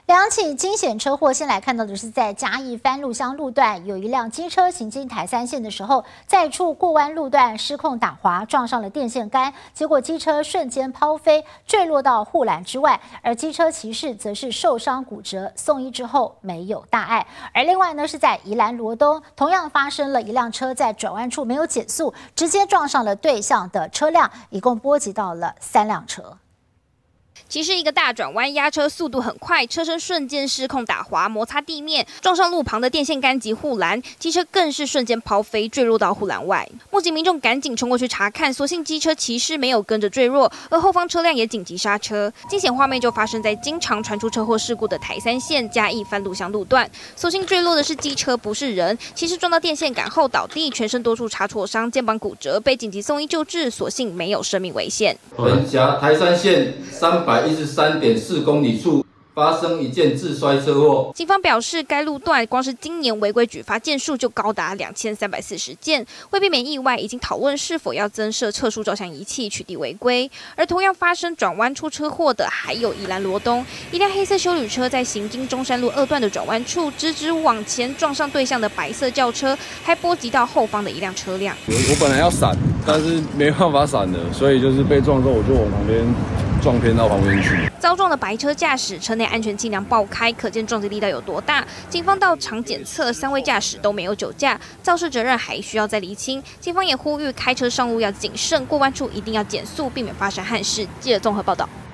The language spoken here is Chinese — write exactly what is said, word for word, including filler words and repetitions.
两起惊险车祸，先来看到的是在嘉义番路乡路段，有一辆机车行经台三线的时候，在一处过弯路段失控打滑，撞上了电线杆，结果机车瞬间抛飞，坠落到护栏之外，而机车骑士则是受伤骨折，送医之后没有大碍。而另外呢，是在宜兰罗东，同样发生了一辆车在转弯处没有减速，直接撞上了对向的车辆，一共波及到了三辆车。 其实一个大转弯，压车速度很快，车身瞬间失控打滑，摩擦地面，撞上路旁的电线杆及护栏，机车更是瞬间抛飞，坠落到护栏外。目击民众赶紧冲过去查看，所幸机车骑士没有跟着坠落，而后方车辆也紧急刹车。惊险画面就发生在经常传出车祸事故的台三线嘉义番路乡路段，所幸坠落的是机车，不是人。骑士撞到电线杆后倒地，全身多处擦挫伤，肩膀骨折，被紧急送医救治，所幸没有生命危险。 本辖台三线三百一十三点四公里处发生一件自摔车祸。 警方表示，该路段光是今年违规举发件数就高达两千三百四十件，为避免意外，已经讨论是否要增设测速照相仪器取缔违规。而同样发生转弯出车祸的还有宜兰罗东，一辆黑色休旅车在行经中山路二段的转弯处，直直往前撞上对向的白色轿车，还波及到后方的一辆车辆。 我我本来要闪，但是没办法闪的，所以就是被撞之后，我就往旁边撞偏到旁边去。 遭撞的白车驾驶车内安全气囊爆开，可见撞击力道有多大。警方到场检测，三位驾驶都没有酒驾，肇事责任还需要再厘清。警方也呼吁开车上路要谨慎，过弯处一定要减速，避免发生憾事。记者综合报道。